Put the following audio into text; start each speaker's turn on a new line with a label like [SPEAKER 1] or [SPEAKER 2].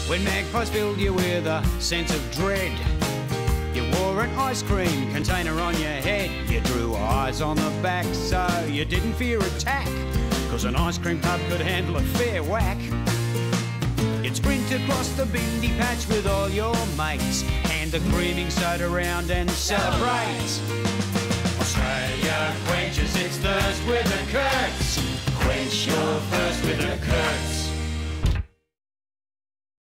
[SPEAKER 1] When magpies filled you with a sense of dread, you wore an ice cream container on your head. You drew eyes on the back so you didn't fear attack, 'cause an ice cream tub could handle a fair whack. You'd sprint across the Bindi patch with all your mates, hand the creaming soda round and celebrate. Australia quenches its thirst with the Kirks